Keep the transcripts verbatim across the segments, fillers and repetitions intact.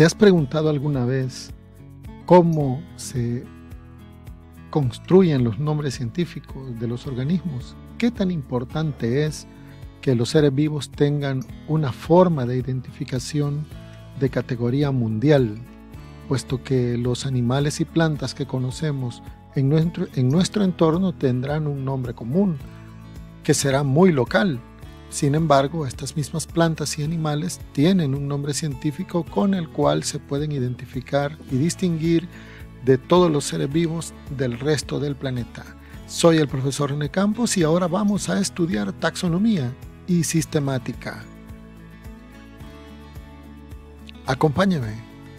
¿Te has preguntado alguna vez cómo se construyen los nombres científicos de los organismos? ¿Qué tan importante es que los seres vivos tengan una forma de identificación de categoría mundial, puesto que los animales y plantas que conocemos en nuestro, en nuestro entorno tendrán un nombre común, que será muy local? Sin embargo, estas mismas plantas y animales tienen un nombre científico con el cual se pueden identificar y distinguir de todos los seres vivos del resto del planeta. Soy el profesor René Campos y ahora vamos a estudiar taxonomía y sistemática. Acompáñame.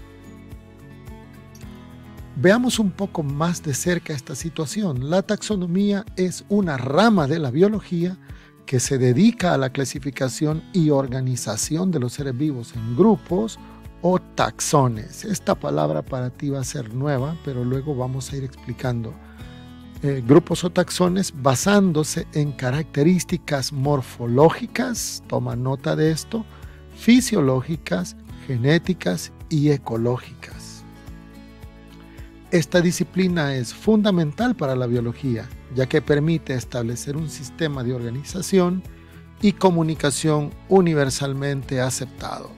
Veamos un poco más de cerca esta situación. La taxonomía es una rama de la biología que se dedica a la clasificación y organización de los seres vivos en grupos o taxones. Esta palabra para ti va a ser nueva, pero luego vamos a ir explicando. Eh, grupos o taxones basándose en características morfológicas, toma nota de esto, fisiológicas, genéticas y ecológicas. Esta disciplina es fundamental para la biología, ya que permite establecer un sistema de organización y comunicación universalmente aceptado.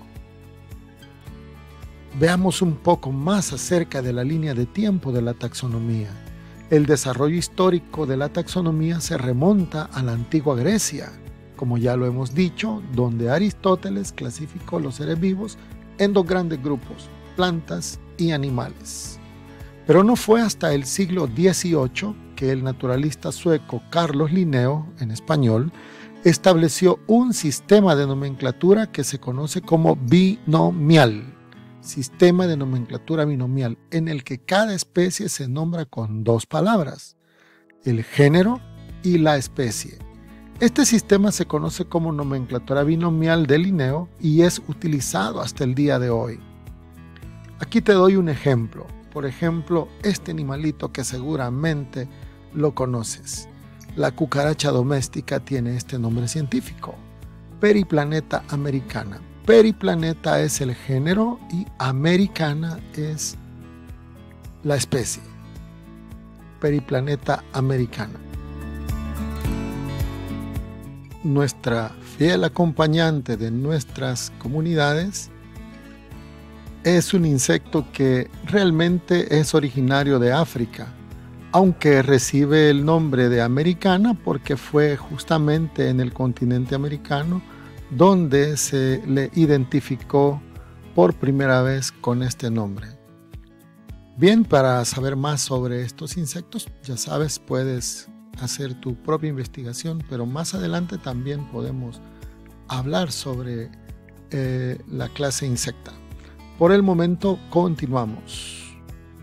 Veamos un poco más acerca de la línea de tiempo de la taxonomía. El desarrollo histórico de la taxonomía se remonta a la antigua Grecia, como ya lo hemos dicho, donde Aristóteles clasificó los seres vivos en dos grandes grupos, plantas y animales. Pero no fue hasta el siglo dieciocho que el naturalista sueco Carlos Linneo, en español, estableció un sistema de nomenclatura que se conoce como binomial, sistema de nomenclatura binomial, en el que cada especie se nombra con dos palabras, el género y la especie. Este sistema se conoce como nomenclatura binomial de Linneo y es utilizado hasta el día de hoy. Aquí te doy un ejemplo. Por ejemplo, este animalito que seguramente lo conoces. La cucaracha doméstica tiene este nombre científico, Periplaneta americana. Periplaneta es el género y americana es la especie. Periplaneta americana. Nuestra fiel acompañante de nuestras comunidades es un insecto que realmente es originario de África, aunque recibe el nombre de americana porque fue justamente en el continente americano donde se le identificó por primera vez con este nombre. Bien, para saber más sobre estos insectos, ya sabes, puedes hacer tu propia investigación, pero más adelante también podemos hablar sobre eh, la clase insecta. Por el momento continuamos.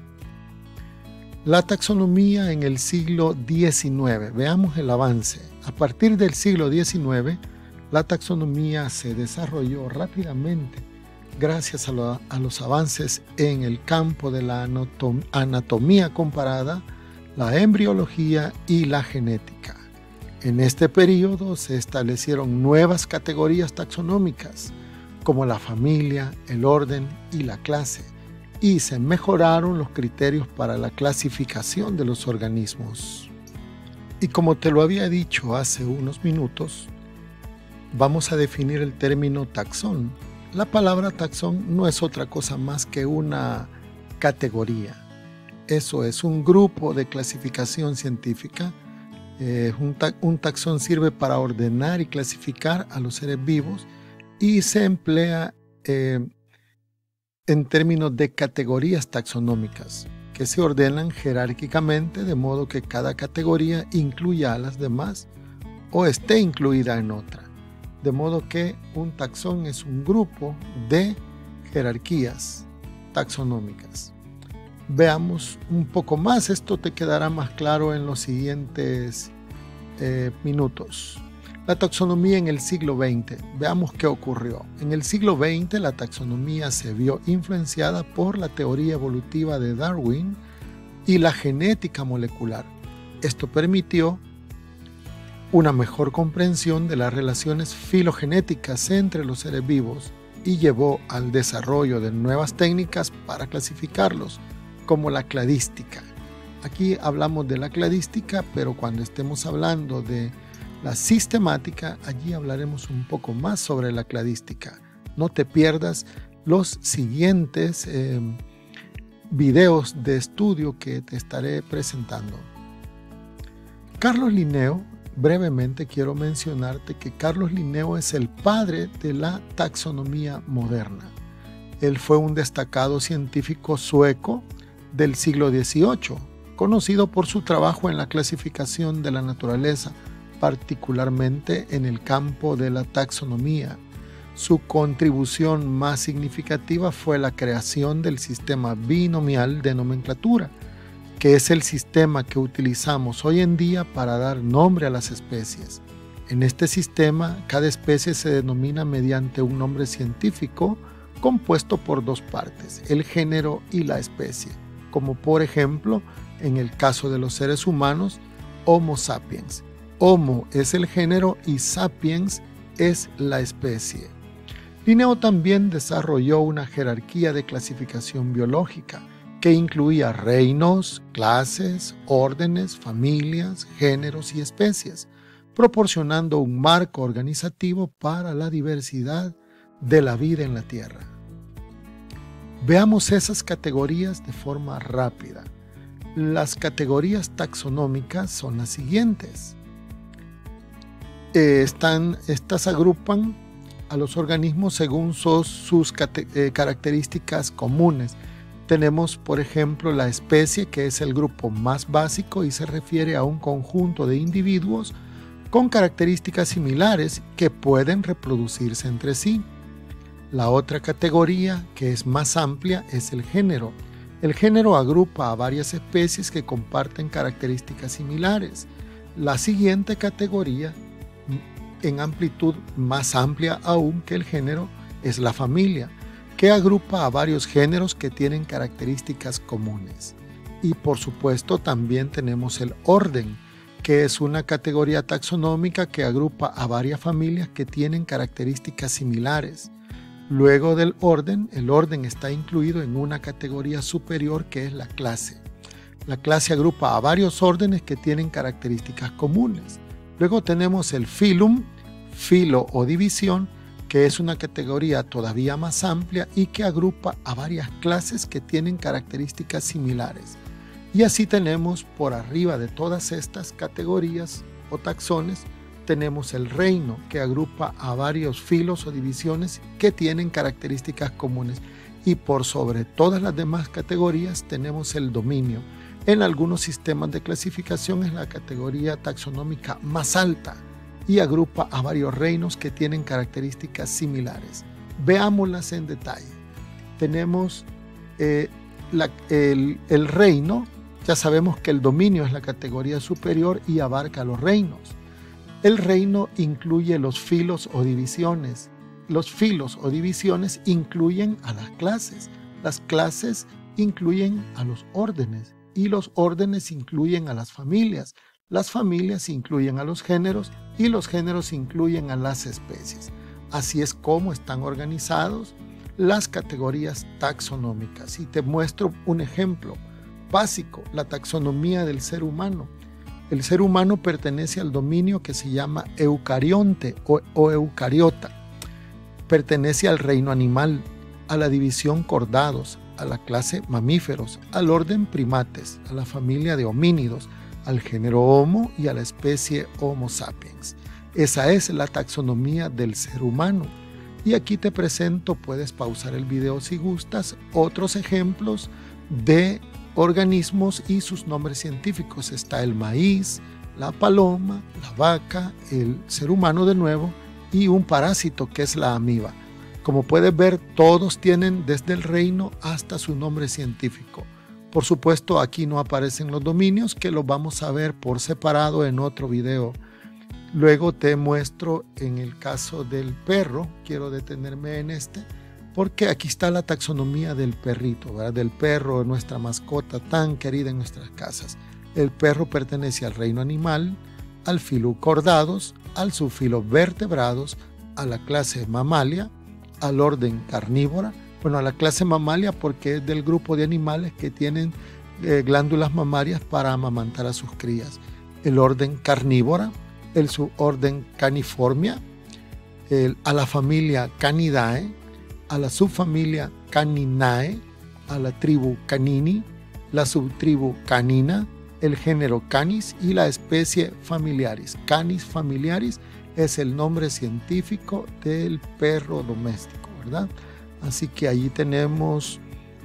La taxonomía en el siglo diecinueve. Veamos el avance. A partir del siglo diecinueve, la taxonomía se desarrolló rápidamente gracias a, lo, a los avances en el campo de la anatom- anatomía comparada, la embriología y la genética. En este periodo se establecieron nuevas categorías taxonómicas, como la familia, el orden y la clase, y se mejoraron los criterios para la clasificación de los organismos. Y como te lo había dicho hace unos minutos, vamos a definir el término taxón. La palabra taxón no es otra cosa más que una categoría. Eso es un grupo de clasificación científica. Eh, un, ta- un taxón sirve para ordenar y clasificar a los seres vivos y se emplea eh, en términos de categorías taxonómicas que se ordenan jerárquicamente de modo que cada categoría incluya a las demás o esté incluida en otra. De modo que un taxón es un grupo de jerarquías taxonómicas. Veamos un poco más, esto te quedará más claro en los siguientes eh, minutos. La taxonomía en el siglo veinte. Veamos qué ocurrió. En el siglo veinte la taxonomía se vio influenciada por la teoría evolutiva de Darwin y la genética molecular. Esto permitió una mejor comprensión de las relaciones filogenéticas entre los seres vivos y llevó al desarrollo de nuevas técnicas para clasificarlos, como la cladística. Aquí hablamos de la cladística, pero cuando estemos hablando de la sistemática, allí hablaremos un poco más sobre la cladística. No te pierdas los siguientes eh, videos de estudio que te estaré presentando. Carlos Linneo, brevemente quiero mencionarte que Carlos Linneo es el padre de la taxonomía moderna. Él fue un destacado científico sueco del siglo dieciocho, conocido por su trabajo en la clasificación de la naturaleza, particularmente en el campo de la taxonomía. Su contribución más significativa fue la creación del sistema binomial de nomenclatura, que es el sistema que utilizamos hoy en día para dar nombre a las especies. En este sistema, cada especie se denomina mediante un nombre científico compuesto por dos partes, el género y la especie, como por ejemplo, en el caso de los seres humanos, Homo sapiens. Homo es el género y sapiens es la especie. Linneo también desarrolló una jerarquía de clasificación biológica que incluía reinos, clases, órdenes, familias, géneros y especies, proporcionando un marco organizativo para la diversidad de la vida en la Tierra. Veamos esas categorías de forma rápida. Las categorías taxonómicas son las siguientes. Eh, están, estas agrupan a los organismos según sus, sus eh, características comunes. Tenemos, por ejemplo, la especie, que es el grupo más básico y se refiere a un conjunto de individuos con características similares que pueden reproducirse entre sí. La otra categoría, que es más amplia, es el género. El género agrupa a varias especies que comparten características similares. La siguiente categoría, en amplitud más amplia aún que el género, es la familia, que agrupa a varios géneros que tienen características comunes. Y por supuesto también tenemos el orden, que es una categoría taxonómica que agrupa a varias familias que tienen características similares. Luego del orden, el orden está incluido en una categoría superior que es la clase. La clase agrupa a varios órdenes que tienen características comunes. Luego tenemos el filum, filo o división, que es una categoría todavía más amplia y que agrupa a varias clases que tienen características similares. Y así tenemos por arriba de todas estas categorías o taxones, tenemos el reino, que agrupa a varios filos o divisiones que tienen características comunes. Y por sobre todas las demás categorías tenemos el dominio. En algunos sistemas de clasificación es la categoría taxonómica más alta y agrupa a varios reinos que tienen características similares. Veámoslas en detalle. Tenemos eh, la, el, el reino. Ya sabemos que el dominio es la categoría superior y abarca los reinos. El reino incluye los filos o divisiones. Los filos o divisiones incluyen a las clases. Las clases incluyen a los órdenes y los órdenes incluyen a las familias. Las familias incluyen a los géneros y los géneros incluyen a las especies. Así es como están organizados las categorías taxonómicas. Y te muestro un ejemplo básico, la taxonomía del ser humano. El ser humano pertenece al dominio que se llama eucarionte o, o eucariota. Pertenece al reino animal, a la división cordados, a la clase mamíferos, al orden primates, a la familia de homínidos, al género Homo y a la especie Homo sapiens. Esa es la taxonomía del ser humano. Y aquí te presento, puedes pausar el video si gustas, otros ejemplos de organismos y sus nombres científicos. Está el maíz, la paloma, la vaca, el ser humano de nuevo y un parásito que es la amiba. Como puedes ver, todos tienen desde el reino hasta su nombre científico. Por supuesto, aquí no aparecen los dominios, que los vamos a ver por separado en otro video. Luego te muestro en el caso del perro, quiero detenerme en este, porque aquí está la taxonomía del perrito, ¿verdad? Del perro, nuestra mascota tan querida en nuestras casas. El perro pertenece al reino animal, al filo cordados, al subfilo vertebrados, a la clase mamalia, al orden carnívora, bueno, a la clase mamalia porque es del grupo de animales que tienen eh, glándulas mamarias para amamantar a sus crías. El orden carnívora, el suborden Caniformia, el, a la familia Canidae, a la subfamilia Caninae, a la tribu Canini, la subtribu Canina, el género Canis y la especie Familiaris. Canis familiaris es el nombre científico del perro doméstico, ¿verdad? Así que allí tenemos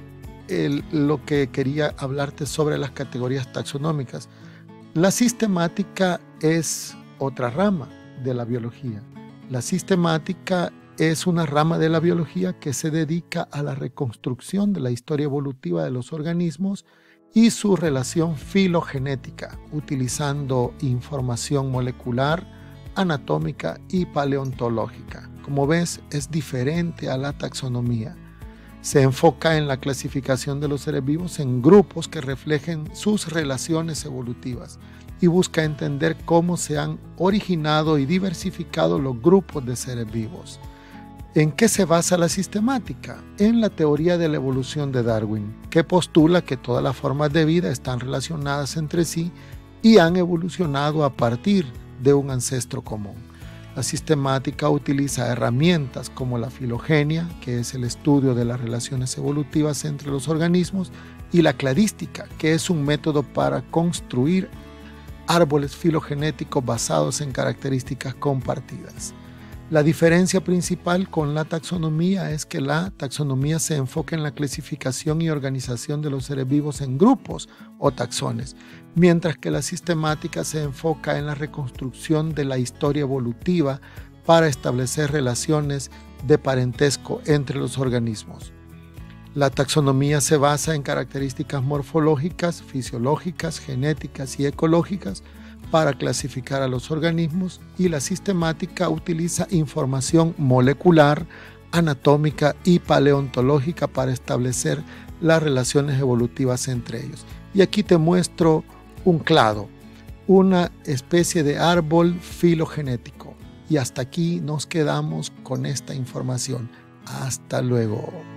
el, lo que quería hablarte sobre las categorías taxonómicas. La sistemática es otra rama de la biología. La sistemática es una rama de la biología que se dedica a la reconstrucción de la historia evolutiva de los organismos y su relación filogenética, utilizando información molecular, anatómica y paleontológica. Como ves, es diferente a la taxonomía. Se enfoca en la clasificación de los seres vivos en grupos que reflejen sus relaciones evolutivas y busca entender cómo se han originado y diversificado los grupos de seres vivos. ¿En qué se basa la sistemática? En la teoría de la evolución de Darwin, que postula que todas las formas de vida están relacionadas entre sí y han evolucionado a partir de un ancestro común. La sistemática utiliza herramientas como la filogenia, que es el estudio de las relaciones evolutivas entre los organismos, y la cladística, que es un método para construir árboles filogenéticos basados en características compartidas. La diferencia principal con la taxonomía es que la taxonomía se enfoca en la clasificación y organización de los seres vivos en grupos o taxones, mientras que la sistemática se enfoca en la reconstrucción de la historia evolutiva para establecer relaciones de parentesco entre los organismos. La taxonomía se basa en características morfológicas, fisiológicas, genéticas y ecológicas para clasificar a los organismos, y la sistemática utiliza información molecular, anatómica y paleontológica para establecer las relaciones evolutivas entre ellos. Y aquí te muestro un clado, una especie de árbol filogenético. Y hasta aquí nos quedamos con esta información. Hasta luego.